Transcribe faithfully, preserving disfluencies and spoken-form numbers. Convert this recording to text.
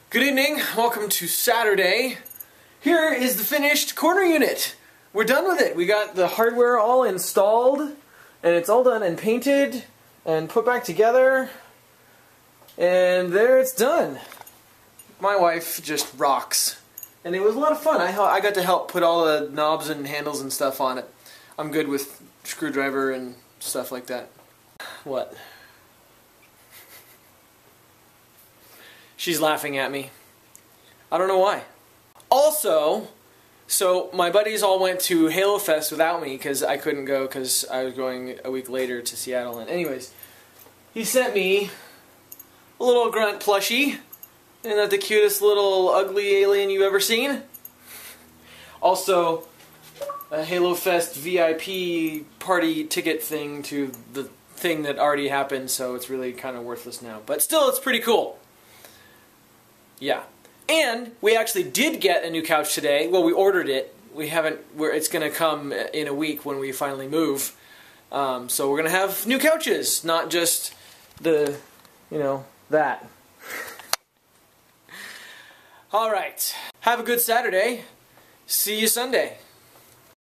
Good evening, welcome to Saturday. Here is the finished corner unit. We're done with it. We got the hardware all installed, and it's all done and painted and put back together, and there it's done. My wife just rocks, and it was a lot of fun. I, I got to help put all the knobs and handles and stuff on it. I'm good with screwdriver and stuff like that. What? She's laughing at me. I don't know why. Also, so my buddies all went to Halo Fest without me because I couldn't go because I was going a week later to Seattle. And anyways, he sent me a little grunt plushie. Isn't that the cutest little ugly alien you've ever seen? Also, a Halo Fest V I P party ticket thing to the thing that already happened, so it's really kind of worthless now. But still, it's pretty cool. Yeah. And we actually did get a new couch today. Well, we ordered it. We haven't, we're, it's going to come in a week when we finally move. Um, so we're going to have new couches, not just the, you know, that. All right. Have a good Saturday. See you Sunday.